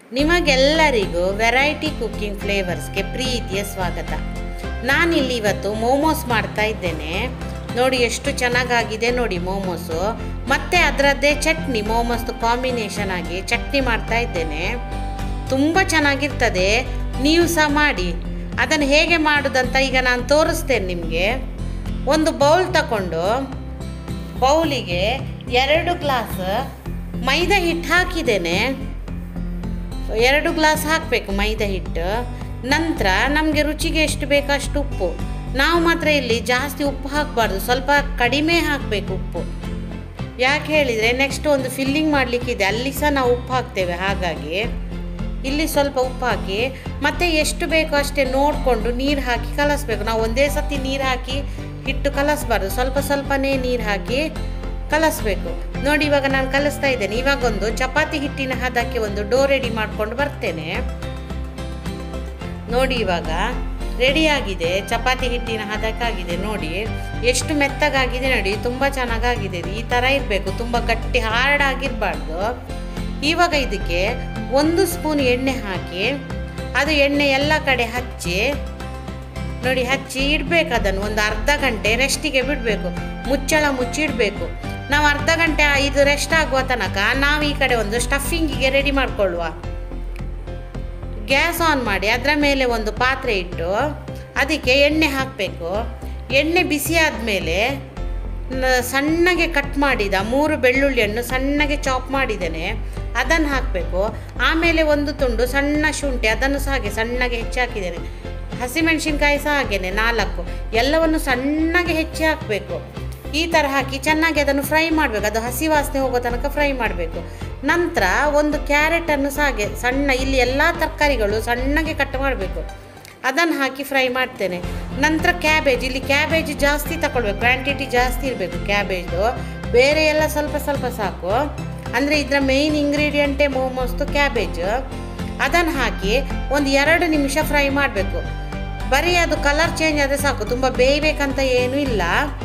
ನಿಮಗೆಲ್ಲರಿಗೂ variety cooking ಫ್ಲೇವರ್ಸ್ಗೆ ಪ್ರೀತಿಯ ಸ್ವಾಗತ. ನಾನಿಲ್ಲಿ ಇವತ್ತು ಮೋಮೋಸ್ ಮಾಡ್ತಾ ಇದ್ದೇನೆ. ನೋಡಿ ಎಷ್ಟು ಚೆನ್ನಾಗಾಗಿದೆ ನೋಡಿ ಮೋಮೋಸು. ಮತ್ತು ಅದರದ್ದೇ ಚಟ್ನಿ, ಮೋಮೋಸ್ದು ಕಾಂಬಿನೇಷನ್ ಆಗಿ ಚಟ್ನಿ ಮಾಡ್ತಾ ಇದ್ದೇನೆ. ತುಂಬ ಚೆನ್ನಾಗಿರ್ತದೆ, ನೀವು ಸಹ ಮಾಡಿ. ಅದನ್ನು ಹೇಗೆ ಮಾಡೋದಂತ ಈಗ ನಾನು ತೋರಿಸ್ತೇನೆ ನಿಮಗೆ. ಒಂದು ಬೌಲ್ ತಗೊಂಡು ಬೌಲಿಗೆ 2 ಗ್ಲಾಸ್ ಮೈದಾ ಹಿಟ್ಟು ಹಾಕಿದ್ದೇನೆ. 2 ಗ್ಲಾಸ್ ಹಾಕಬೇಕು ಮೈದಾ ಹಿಟ್ಟು. ನಂತರ ನಮಗೆ ರುಚಿಗೆ ಎಷ್ಟು ಬೇಕೋ ಅಷ್ಟು ಉಪ್ಪು. ನಾವು ಮಾತ್ರ ಇಲ್ಲಿ ಜಾಸ್ತಿ ಉಪ್ಪು ಹಾಕಬಾರ್ದು, ಸ್ವಲ್ಪ ಕಡಿಮೆ ಹಾಕಬೇಕು ಉಪ್ಪು. ಯಾಕೆ ಹೇಳಿದರೆ ನೆಕ್ಸ್ಟ್ ಒಂದು ಫಿಲ್ಲಿಂಗ್ ಮಾಡಲಿಕ್ಕಿದೆ, ಅಲ್ಲಿ ಸಹ ನಾವು ಉಪ್ಪು ಹಾಕ್ತೇವೆ. ಹಾಗಾಗಿ ಇಲ್ಲಿ ಸ್ವಲ್ಪ ಉಪ್ಪು ಹಾಕಿ ಮತ್ತು ಎಷ್ಟು ಬೇಕೋ ಅಷ್ಟೇ ನೋಡಿಕೊಂಡು ನೀರು ಹಾಕಿ ಕಲಸಬೇಕು. ನಾವು ಒಂದೇ ಸತಿ ನೀರು ಹಾಕಿ ಹಿಟ್ಟು ಕಲಸಬಾರ್ದು, ಸ್ವಲ್ಪ ಸ್ವಲ್ಪನೇ ನೀರು ಹಾಕಿ ಕಲಸಬೇಕು. ನೋಡಿ ಇವಾಗ ನಾನು ಕಲಿಸ್ತಾ ಇದ್ದೇನೆ. ಇವಾಗ ಒಂದು ಚಪಾತಿ ಹಿಟ್ಟಿನ ಹದಕ್ಕೆ ಒಂದು ಡೋ ರೆಡಿ ಮಾಡ್ಕೊಂಡು ಬರ್ತೇನೆ. ನೋಡಿ ಇವಾಗ ರೆಡಿಯಾಗಿದೆ, ಚಪಾತಿ ಹಿಟ್ಟಿನ ಹದಕ್ಕಾಗಿದೆ. ನೋಡಿ ಎಷ್ಟು ಮೆತ್ತಗಾಗಿದೆ ನೋಡಿ, ತುಂಬ ಚೆನ್ನಾಗಾಗಿದೆ. ಈ ಥರ ಇರಬೇಕು, ತುಂಬ ಗಟ್ಟಿ ಹಾರ್ಡ್ ಆಗಿರಬಾರ್ದು. ಇವಾಗ ಇದಕ್ಕೆ 1 ಸ್ಪೂನ್ ಎಣ್ಣೆ ಹಾಕಿ, ಅದು ಎಣ್ಣೆ ಎಲ್ಲ ಕಡೆ ಹಚ್ಚಿ ನೋಡಿ, ಹಚ್ಚಿ ಇಡಬೇಕು. ಅದನ್ನು ಒಂದು ಅರ್ಧ ಗಂಟೆ ರೆಸ್ಟಿಗೆ ಬಿಡಬೇಕು, ಮುಚ್ಚಳ ಮುಚ್ಚಿಡಬೇಕು. ನಾವು ಅರ್ಧ ಗಂಟೆ ಇದು ರೆಸ್ಟ್ ಆಗುವ ತನಕ ನಾವು ಈ ಕಡೆ ಒಂದು ಸ್ಟಫಿಂಗಿಗೆ ರೆಡಿ ಮಾಡಿಕೊಳ್ಳುವ. ಗ್ಯಾಸ್ ಆನ್ ಮಾಡಿ ಅದರ ಮೇಲೆ ಒಂದು ಪಾತ್ರೆ ಇಟ್ಟು ಅದಕ್ಕೆ ಎಣ್ಣೆ ಹಾಕಬೇಕು. ಎಣ್ಣೆ ಬಿಸಿ ಆದಮೇಲೆ ಸಣ್ಣಗೆ ಕಟ್ ಮಾಡಿದ 3 ಬೆಳ್ಳುಳ್ಳಿಯನ್ನು ಸಣ್ಣಗೆ ಚಾಪ್ ಮಾಡಿದ್ದೇನೆ, ಅದನ್ನು ಹಾಕಬೇಕು. ಆಮೇಲೆ ಒಂದು ತುಂಡು ಸಣ್ಣ ಶುಂಠಿ, ಅದನ್ನು ಸಹ ಹಾಗೆ ಸಣ್ಣಗೆ ಹೆಚ್ಚಿ ಹಾಕಿದ್ದೇನೆ. ಹಸಿಮೆಣಸಿನ್ಕಾಯಿ ಸಹ ಹಾಗೇನೆ 4, ಎಲ್ಲವನ್ನು ಸಣ್ಣಗೆ ಹೆಚ್ಚಿ ಹಾಕಬೇಕು. ಈ ಥರ ಹಾಕಿ ಚೆನ್ನಾಗಿ ಅದನ್ನು ಫ್ರೈ ಮಾಡಬೇಕು, ಅದು ಹಸಿ ವಾಸನೆ ಹೋಗೋ ತನಕ ಫ್ರೈ ಮಾಡಬೇಕು. ನಂತರ ಒಂದು ಕ್ಯಾರೆಟನ್ನು ಸಹ ಹಾಗೆ ಸಣ್ಣ, ಇಲ್ಲಿ ಎಲ್ಲ ತರಕಾರಿಗಳು ಸಣ್ಣಗೆ ಕಟ್ ಮಾಡಬೇಕು, ಅದನ್ನು ಹಾಕಿ ಫ್ರೈ ಮಾಡ್ತೇನೆ. ನಂತರ ಕ್ಯಾಬೇಜ್, ಇಲ್ಲಿ ಕ್ಯಾಬೇಜ್ ಜಾಸ್ತಿ ತಗೊಳ್ಬೇಕು, ಕ್ವಾಂಟಿಟಿ ಜಾಸ್ತಿ ಇರಬೇಕು ಕ್ಯಾಬೇಜು. ಬೇರೆ ಎಲ್ಲ ಸ್ವಲ್ಪ ಸ್ವಲ್ಪ ಸಾಕು, ಅಂದರೆ ಇದರ ಮೇಯ್ನ್ ಇಂಗ್ರೀಡಿಯೆಂಟೇ ಮೋಮೋಸ್ದು ಕ್ಯಾಬೇಜು. ಅದನ್ನು ಹಾಕಿ ಒಂದು 2 ನಿಮಿಷ ಫ್ರೈ ಮಾಡಬೇಕು. ಬರೀ ಅದು ಕಲರ್ ಚೇಂಜ್ ಆದರೆ ಸಾಕು, ತುಂಬ ಬೇಯಬೇಕಂತ ಏನೂ ಇಲ್ಲ,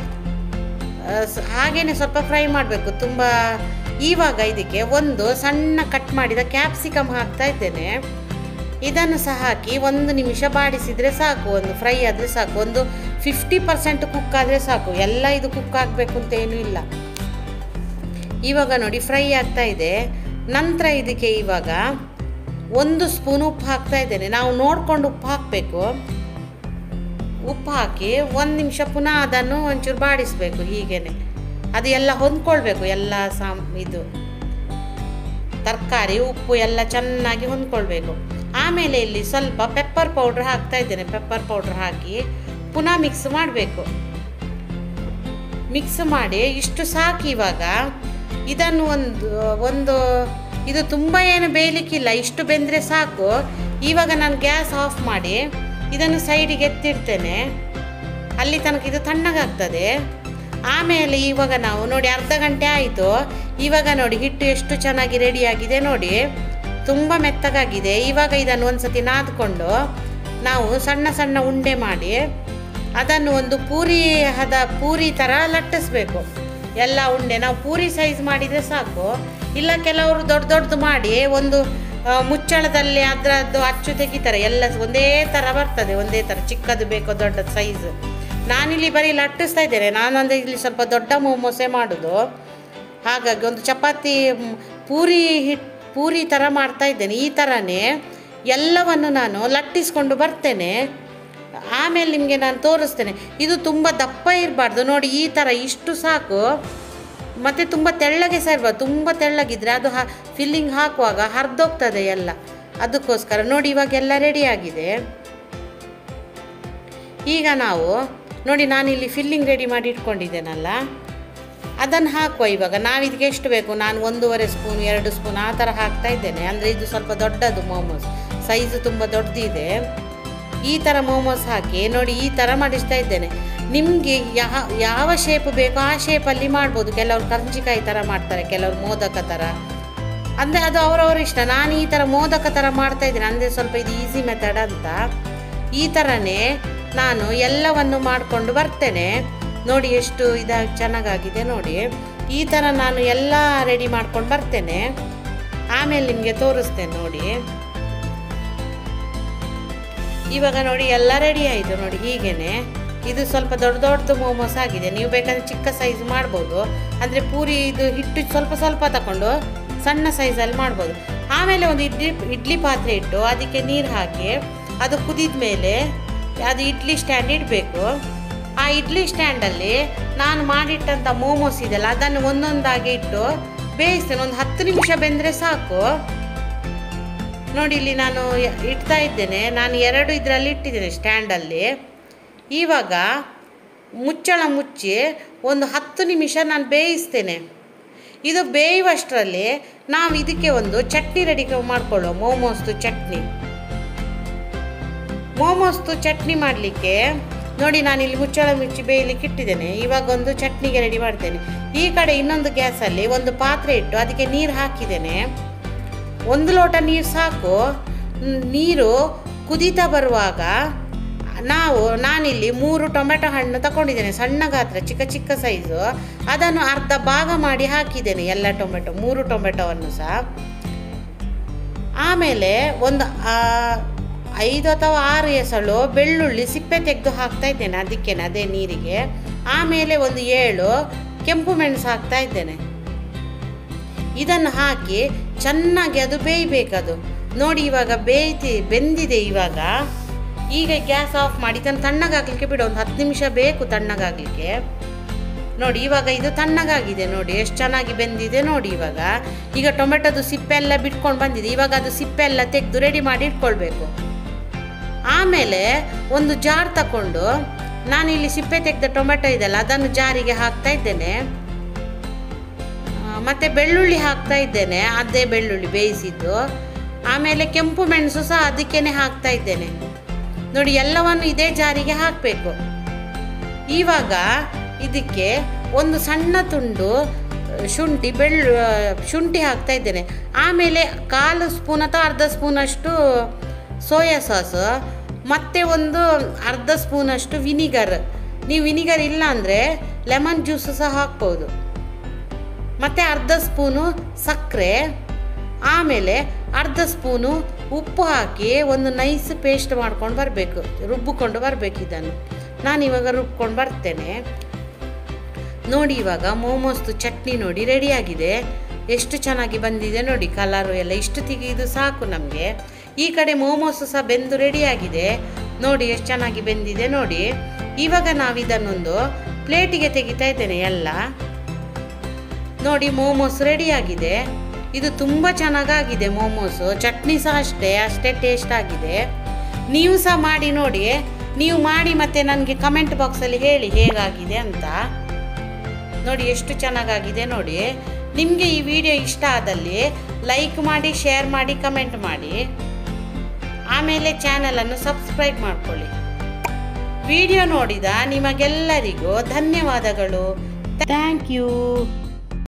ಹಾಗೇ ಸ್ವಲ್ಪ ಫ್ರೈ ಮಾಡಬೇಕು ತುಂಬ. ಇವಾಗ ಇದಕ್ಕೆ ಒಂದು ಸಣ್ಣ ಕಟ್ ಮಾಡಿದ ಕ್ಯಾಪ್ಸಿಕಮ್ ಹಾಕ್ತಾ ಇದ್ದೇನೆ. ಇದನ್ನು ಸಹ ಹಾಕಿ 1 ನಿಮಿಷ ಬಾಡಿಸಿದರೆ ಸಾಕು, ಒಂದು ಫ್ರೈ ಆದರೆ ಸಾಕು. ಒಂದು 50% ಕುಕ್ ಆದರೆ ಸಾಕು, ಎಲ್ಲ ಇದು ಕುಕ್ ಆಗಬೇಕು ಅಂತ ಏನೂ ಇಲ್ಲ. ಇವಾಗ ನೋಡಿ ಫ್ರೈ ಆಗ್ತಾ ಇದೆ. ನಂತರ ಇದಕ್ಕೆ ಇವಾಗ 1 ಸ್ಪೂನ್ ಉಪ್ಪು ಹಾಕ್ತಾ ಇದ್ದೇನೆ. ನಾವು ನೋಡಿಕೊಂಡು ಉಪ್ಪು ಹಾಕಬೇಕು. ಉಪ್ಪು ಹಾಕಿ 1 ನಿಮಿಷ ಪುನಃ ಅದನ್ನು ಒಂಚೂರು ಬಾಡಿಸಬೇಕು. ಹೀಗೇನೆ ಅದು ಎಲ್ಲ ಹೊಂದ್ಕೊಳ್ಬೇಕು, ಎಲ್ಲ ಇದು ತರಕಾರಿ ಉಪ್ಪು ಎಲ್ಲ ಚೆನ್ನಾಗಿ ಹೊಂದ್ಕೊಳ್ಬೇಕು. ಆಮೇಲೆ ಇಲ್ಲಿ ಸ್ವಲ್ಪ ಪೆಪ್ಪರ್ ಪೌಡ್ರ್ ಹಾಕ್ತಾ ಇದ್ದೇನೆ. ಪೆಪ್ಪರ್ ಪೌಡ್ರ್ ಹಾಕಿ ಪುನಃ ಮಿಕ್ಸ್ ಮಾಡಬೇಕು. ಮಿಕ್ಸ್ ಮಾಡಿ ಇಷ್ಟು ಸಾಕು. ಇವಾಗ ಇದನ್ನು ಒಂದು ಇದು ತುಂಬ ಏನು ಬೇಯಲಿಕ್ಕಿಲ್ಲ, ಇಷ್ಟು ಬೆಂದರೆ ಸಾಕು. ಇವಾಗ ನಾನು ಗ್ಯಾಸ್ ಆಫ್ ಮಾಡಿ ಇದನ್ನು ಸೈಡಿಗೆ ಎತ್ತಿಡ್ತೇನೆ, ಅಲ್ಲಿ ತನಕ ಇದು ತಣ್ಣಗಾಗ್ತದೆ. ಆಮೇಲೆ ಇವಾಗ ನಾವು ನೋಡಿ ಅರ್ಧ ಗಂಟೆ ಆಯಿತು. ಇವಾಗ ನೋಡಿ ಹಿಟ್ಟು ಎಷ್ಟು ಚೆನ್ನಾಗಿ ರೆಡಿಯಾಗಿದೆ ನೋಡಿ, ತುಂಬ ಮೆತ್ತಗಾಗಿದೆ. ಇವಾಗ ಇದನ್ನು ಒಂದು ಸತಿ ನಾದ್ಕೊಂಡು ನಾವು ಸಣ್ಣ ಸಣ್ಣ ಉಂಡೆ ಮಾಡಿ ಅದನ್ನು ಒಂದು ಪೂರಿ ಥರ ಲಟ್ಟಿಸ್ಬೇಕು. ಎಲ್ಲ ಉಂಡೆ ನಾವು ಪೂರಿ ಸೈಜ್ ಮಾಡಿದರೆ ಸಾಕು, ಇಲ್ಲ ಕೆಲವರು ದೊಡ್ಡ ದೊಡ್ಡದು ಮಾಡಿ ಒಂದು ಮುಚ್ಚಳದಲ್ಲಿ ಅದರದ್ದು ಅಚ್ಚು ತೆಗಿತಾರೆ. ಎಲ್ಲ ಒಂದೇ ಥರ ಬರ್ತದೆ, ಒಂದೇ ಥರ. ಚಿಕ್ಕದು ಬೇಕೋ ದೊಡ್ಡದು ಸೈಜ್. ನಾನಿಲ್ಲಿ ಬರೀ ಲಟ್ಟಿಸ್ತಾ ಇದ್ದೇನೆ. ನಾನು ಅಂದರೆ ಇಲ್ಲಿ ಸ್ವಲ್ಪ ದೊಡ್ಡ ಮೋಮೋಸೆ ಮಾಡೋದು, ಹಾಗಾಗಿ ಒಂದು ಚಪಾತಿ ಪೂರಿ ಥರ ಮಾಡ್ತಾ ಇದ್ದೇನೆ. ಈ ಥರನೇ ಎಲ್ಲವನ್ನು ನಾನು ಲಟ್ಟಿಸ್ಕೊಂಡು ಬರ್ತೇನೆ. ಆಮೇಲೆ ನಿಮಗೆ ನಾನು ತೋರಿಸ್ತೇನೆ. ಇದು ತುಂಬ ದಪ್ಪ ಇರಬಾರ್ದು ನೋಡಿ, ಈ ಥರ ಇಷ್ಟು ಸಾಕು. ಮತ್ತು ತುಂಬ ತೆಳ್ಳಗೆ ಸಹ ಇರಬಾರ್ದು, ತುಂಬ ತೆಳ್ಳಗಿದ್ರೆ ಅದು ಫಿಲ್ಲಿಂಗ್ ಹಾಕುವಾಗ ಹರಿದೋಗ್ತದೆ ಎಲ್ಲ. ಅದಕ್ಕೋಸ್ಕರ ನೋಡಿ ಇವಾಗ ಎಲ್ಲ ರೆಡಿಯಾಗಿದೆ. ಈಗ ನಾವು ನೋಡಿ ನಾನಿಲ್ಲಿ ಫಿಲ್ಲಿಂಗ್ ರೆಡಿ ಮಾಡಿ ಇಟ್ಕೊಂಡಿದ್ದೇನಲ್ಲ, ಅದನ್ನು ಹಾಕುವ. ಇವಾಗ ನಾವು ಇದಕ್ಕೆ ಎಷ್ಟು ಬೇಕು, ನಾನು 1.5 ಸ್ಪೂನ್ 2 ಸ್ಪೂನ್ ಆ ಥರ ಹಾಕ್ತಾ ಇದ್ದೇನೆ. ಅಂದರೆ ಇದು ಸ್ವಲ್ಪ ದೊಡ್ಡದು ಮೋಮೋಸ್, ಸೈಜು ತುಂಬ ದೊಡ್ಡದಿದೆ. ಈ ಥರ ಮೋಮೋಸ್ ಹಾಕಿ ನೋಡಿ ಈ ಥರ ಮಾಡಿಸ್ತಾ ಇದ್ದೇನೆ. ನಿಮಗೆ ಯಾವ ಶೇಪ್ ಬೇಕೋ ಆ ಶೇಪಲ್ಲಿ ಮಾಡ್ಬೋದು. ಕೆಲವರು ಕರ್ಜಿಕಾಯಿ ಥರ ಮಾಡ್ತಾರೆ, ಕೆಲವರು ಮೋದಕ ಥರ, ಅಂದರೆ ಅದು ಅವರವ್ರ ಇಷ್ಟ. ನಾನು ಈ ಥರ ಮೋದಕ ಥರ ಮಾಡ್ತಾಯಿದ್ದೇನೆ, ಅಂದರೆ ಸ್ವಲ್ಪ ಇದು ಈಸಿ ಮೆಥಡ್ ಅಂತ. ಈ ಥರನೇ ನಾನು ಎಲ್ಲವನ್ನು ಮಾಡಿಕೊಂಡು ಬರ್ತೇನೆ. ನೋಡಿ ಎಷ್ಟು ಚೆನ್ನಾಗಾಗಿದೆ ನೋಡಿ. ಈ ಥರ ನಾನು ಎಲ್ಲ ರೆಡಿ ಮಾಡ್ಕೊಂಡು ಬರ್ತೇನೆ. ಆಮೇಲೆ ನಿಮಗೆ ತೋರಿಸ್ತೇನೆ ನೋಡಿ. ಇವಾಗ ನೋಡಿ ಎಲ್ಲ ರೆಡಿ ಆಯಿತು ನೋಡಿ. ಹೀಗೇನೆ ಇದು ಸ್ವಲ್ಪ ದೊಡ್ಡ ದೊಡ್ಡದು ಮೋಮೋಸ್ ಆಗಿದೆ. ನೀವು ಬೇಕಾದರೆ ಚಿಕ್ಕ ಸೈಜ್ ಮಾಡ್ಬೋದು, ಅಂದರೆ ಪೂರಿ ಇದು ಹಿಟ್ಟು ಸ್ವಲ್ಪ ಸ್ವಲ್ಪ ತಗೊಂಡು ಸಣ್ಣ ಸೈಜಲ್ಲಿ ಮಾಡ್ಬೋದು. ಆಮೇಲೆ ಒಂದು ಇಡ್ಲಿ ಪಾತ್ರೆ ಇಟ್ಟು ಅದಕ್ಕೆ ನೀರು ಹಾಕಿ ಅದು ಕುದಿದ ಮೇಲೆ ಅದು ಇಡ್ಲಿ ಸ್ಟ್ಯಾಂಡ್ ಇಡಬೇಕು. ಆ ಇಡ್ಲಿ ಸ್ಟ್ಯಾಂಡಲ್ಲಿ ನಾನು ಮಾಡಿಟ್ಟಂಥ ಮೋಮೋಸ್ ಇದೆಯಲ್ಲ ಅದನ್ನು ಒಂದೊಂದಾಗಿ ಇಟ್ಟು ಬೇಯಿಸ್ತೇನೆ. ಒಂದು 10 ನಿಮಿಷ ಬೆಂದರೆ ಸಾಕು. ನೋಡಿ ಇಲ್ಲಿ ನಾನು ಇಡ್ತಾ ಇದ್ದೇನೆ. ನಾನು 2 ಇದರಲ್ಲಿ ಇಟ್ಟಿದ್ದೇನೆ ಸ್ಟ್ಯಾಂಡಲ್ಲಿ. ಇವಾಗ ಮುಚ್ಚಳ ಮುಚ್ಚಿ ಒಂದು 10 ನಿಮಿಷ ನಾನು ಬೇಯಿಸ್ತೇನೆ. ಇದು ಬೇಯುವಷ್ಟರಲ್ಲಿ ನಾವು ಇದಕ್ಕೆ ಒಂದು ಚಟ್ನಿ ರೆಡಿ ಮಾಡ್ಕೊಳ್ಳೋ. ಮೋಮೋಸ್ದು ಚಟ್ನಿ ಮಾಡಲಿಕ್ಕೆ ನೋಡಿ ನಾನಿಲ್ಲಿ ಮುಚ್ಚಳ ಮುಚ್ಚಿ ಬೇಯಲಿಕ್ಕೆ ಇಟ್ಟಿದ್ದೇನೆ. ಇವಾಗ ಒಂದು ಚಟ್ನಿಗೆ ರೆಡಿ ಮಾಡ್ತೇನೆ. ಈ ಕಡೆ ಇನ್ನೊಂದು ಗ್ಯಾಸಲ್ಲಿ ಒಂದು ಪಾತ್ರೆ ಇಟ್ಟು ಅದಕ್ಕೆ ನೀರು ಹಾಕಿದ್ದೇನೆ. 1 ಲೋಟ ನೀರು ಸಾಕು. ನೀರು ಕುದೀತಾ ಬರುವಾಗ ನಾನಿಲ್ಲಿ 3 ಟೊಮೆಟೊ ಹಣ್ಣು ತಗೊಂಡಿದ್ದೇನೆ, ಸಣ್ಣ ಗಾತ್ರ ಚಿಕ್ಕ ಚಿಕ್ಕ ಸೈಜು. ಅದನ್ನು ಅರ್ಧ ಭಾಗ ಮಾಡಿ ಹಾಕಿದ್ದೇನೆ ಎಲ್ಲ 3 ಟೊಮೆಟೊವನ್ನು ಸಹ. ಆಮೇಲೆ ಒಂದು 5 ಅಥವಾ 6 ಎಸಳು ಬೆಳ್ಳುಳ್ಳಿ ಸಿಪ್ಪೆ ತೆಗೆದು ಹಾಕ್ತಾ ಇದ್ದೇನೆ ಅದೇ ನೀರಿಗೆ. ಆಮೇಲೆ ಒಂದು 7 ಕೆಂಪು ಮೆಣಸು ಹಾಕ್ತಾ ಇದ್ದೇನೆ. ಇದನ್ನು ಹಾಕಿ ಚೆನ್ನಾಗಿ ಅದು ಬೇಯಬೇಕದು ನೋಡಿ. ಇವಾಗ ಬೆಂದಿದೆ. ಈಗ ಗ್ಯಾಸ್ ಆಫ್ ಮಾಡಿ ಇದನ್ನು ತಣ್ಣಗಾಗಲಿಕ್ಕೆ ಬಿಡು. ಒಂದು 10 ನಿಮಿಷ ಬೇಕು ತಣ್ಣಗಾಗಲಿಕ್ಕೆ. ನೋಡಿ ಇವಾಗ ಇದು ತಣ್ಣಗಾಗಿದೆ. ನೋಡಿ ಎಷ್ಟು ಚೆನ್ನಾಗಿ ಬೆಂದಿದೆ ನೋಡಿ. ಈಗ ಟೊಮೆಟೊದು ಸಿಪ್ಪೆ ಎಲ್ಲ ಬಿಟ್ಕೊಂಡು ಬಂದಿದೆ. ಇವಾಗ ಅದು ಸಿಪ್ಪೆ ಎಲ್ಲ ತೆಗೆದು ರೆಡಿ ಮಾಡಿ ಇಟ್ಕೊಳ್ಬೇಕು. ಆಮೇಲೆ ಒಂದು ಜಾರ್ ತಗೊಂಡು ನಾನಿಲ್ಲಿ ಸಿಪ್ಪೆ ತೆಗೆದ ಟೊಮೆಟೊ ಇದೆಲ್ಲ ಅದನ್ನು ಜಾರಿಗೆ ಹಾಕ್ತಾ ಇದ್ದೇನೆ. ಮತ್ತು ಬೆಳ್ಳುಳ್ಳಿ ಹಾಕ್ತಾ ಇದ್ದೇನೆ, ಅದೇ ಬೆಳ್ಳುಳ್ಳಿ ಬೇಯಿಸಿದ್ದು. ಆಮೇಲೆ ಕೆಂಪು ಮೆಣಸು ಸಹ ಅದಕ್ಕೇ ಹಾಕ್ತಾ ಇದ್ದೇನೆ ನೋಡಿ. ಎಲ್ಲವನ್ನು ಇದೇ ಜಾರಿಗೆ ಹಾಕಬೇಕು. ಇವಾಗ ಇದಕ್ಕೆ ಒಂದು ಸಣ್ಣ ತುಂಡು ಶುಂಠಿ ಹಾಕ್ತಾ ಇದ್ದೇನೆ. ಆಮೇಲೆ 1/4 ಸ್ಪೂನ್ ಅಥವಾ ಅರ್ಧ ಸ್ಪೂನಷ್ಟು ಸೋಯಾ ಸಾಸ್, ಮತ್ತು ಒಂದು ಅರ್ಧ ಸ್ಪೂನಷ್ಟು ವಿನಿಗರ್. ನೀವು ವಿನಿಗರ್ ಇಲ್ಲ ಅಂದರೆ ಲೆಮನ್ ಜ್ಯೂಸು ಸಹ ಹಾಕ್ಬೋದು. ಮತ್ತು ಅರ್ಧ ಸ್ಪೂನು ಸಕ್ಕರೆ, ಆಮೇಲೆ ಅರ್ಧ ಸ್ಪೂನು ಉಪ್ಪು ಹಾಕಿ ಒಂದು ನೈಸ್ ಪೇಸ್ಟ್ ಮಾಡ್ಕೊಂಡು ಬರಬೇಕು, ರುಬ್ಬಿಕೊಂಡು ಬರಬೇಕು. ಇದನ್ನು ನಾನಿವಾಗ ರುಬ್ಕೊಂಡು ಬರ್ತೇನೆ ನೋಡಿ. ಇವಾಗ ಮೋಮೋಸ್ದು ಚಟ್ನಿ ನೋಡಿ ರೆಡಿಯಾಗಿದೆ. ಎಷ್ಟು ಚೆನ್ನಾಗಿ ಬಂದಿದೆ ನೋಡಿ. ಕಲರು ಎಲ್ಲ ಇಷ್ಟು ತೆಗೆದು ಸಾಕು ನಮಗೆ. ಈ ಕಡೆ ಮೋಮೋಸು ಸಹ ಬೆಂದು ರೆಡಿಯಾಗಿದೆ ನೋಡಿ. ಎಷ್ಟು ಚೆನ್ನಾಗಿ ಬೆಂದಿದೆ ನೋಡಿ. ಇವಾಗ ನಾವು ಇದನ್ನೊಂದು ಪ್ಲೇಟಿಗೆ ತೆಗಿತಾ ಇದ್ದೇನೆ ಎಲ್ಲ ನೋಡಿ. ಮೋಮೋಸ್ ರೆಡಿಯಾಗಿದೆ. ಇದು ತುಂಬ ಚೆನ್ನಾಗಾಗಿದೆ ಮೋಮೋಸು. ಚಟ್ನಿ ಸಹ ಅಷ್ಟೇ ಟೇಸ್ಟ್ ಆಗಿದೆ. ನೀವು ಸಹ ಮಾಡಿ ನೋಡಿ. ನೀವು ಮಾಡಿ ಮತ್ತು ನನಗೆ ಕಮೆಂಟ್ ಬಾಕ್ಸಲ್ಲಿ ಹೇಳಿ ಹೇಗಾಗಿದೆ ಅಂತ ನೋಡಿ. ಎಷ್ಟು ಚೆನ್ನಾಗಾಗಿದೆ ನೋಡಿ. ನಿಮಗೆ ಈ ವಿಡಿಯೋ ಇಷ್ಟ ಆದಲ್ಲಿ ಲೈಕ್ ಮಾಡಿ, ಶೇರ್ ಮಾಡಿ, ಕಮೆಂಟ್ ಮಾಡಿ. ಆಮೇಲೆ ಚಾನಲನ್ನು ಸಬ್ಸ್ಕ್ರೈಬ್ ಮಾಡ್ಕೊಳ್ಳಿ. ವಿಡಿಯೋ ನೋಡಿದ ನಿಮಗೆಲ್ಲರಿಗೂ ಧನ್ಯವಾದಗಳು. Thank you.